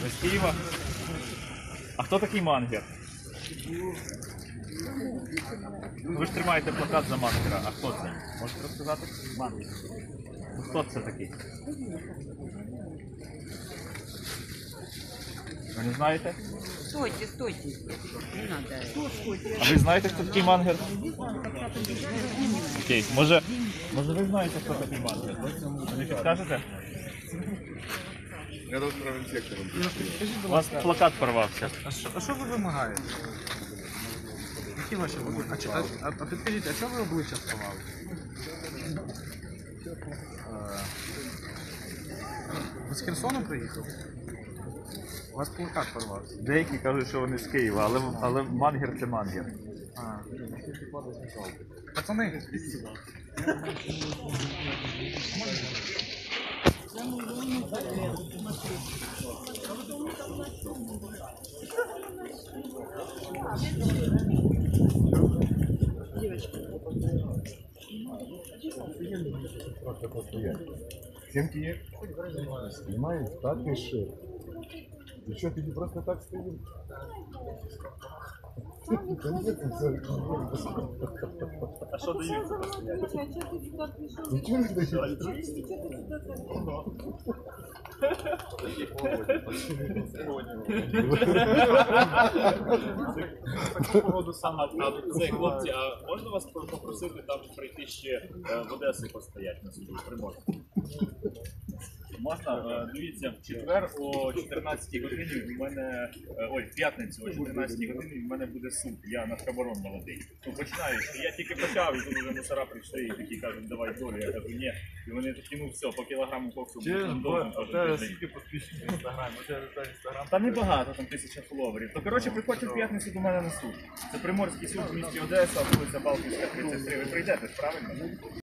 Ви з Києва? А хто такий Мангер? Ви ж тримаєте плакат за Мангера. А хто це? Можете розказати? Мангер. Хто це такий? Ви не знаєте? Стойте, стойте. Не надо. А ви знаєте, хто такий Мангер? Окей. Може ви знаєте, хто такий Мангер? Ви не підкажете? Я тут правим сектором. У вас плакат порвався. А що ви вимагаєте? Які ваші вимоги? А підкажіть, а чого ви обличчя сховали? Ви з Херсону приїхали? У вас плакат порвався. Деякі кажуть, що вони з Києва, але Мангер це Мангер. Пацани, Семки есть? Снимаешь, так пиши. И что, ты не просто так стоишь? А що дають? Ничего не даешь? Це, хлопці, а можна вас попросити там прийти ще в Одесу постояти на суді? Можна? Можна? Дивіться, в четвер о 14 годині в мене, в п'ятницю о 14 годині в мене буде суд, я наркобарон молодий. Ну, починаю, що я тільки почав, і тут вже мусора прийшли і такі кажуть, давай долю, я кажу, ні. І вони такі, ну все, по кілограму коксу буде. скільки підписчиків в Інстаграмі? У тебе Інстаграм? Та небагато, там 1000 фоловерів. То, коротше, приходьте в п'ятницю до мене на суд. Це Приморський суд в місті Одеса, вулиця Балтійська, 33. Ви прийдете ж, правильно?